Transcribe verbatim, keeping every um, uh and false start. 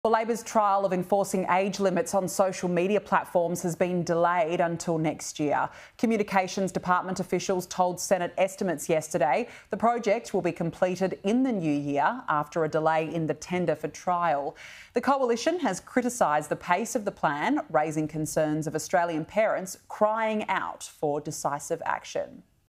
Well, Labor's trial of enforcing age limits on social media platforms has been delayed until next year. Communications Department officials told Senate estimates yesterday the project will be completed in the new year after a delay in the tender for trial. The coalition has criticised the pace of the plan, raising concerns of Australian parents crying out for decisive action.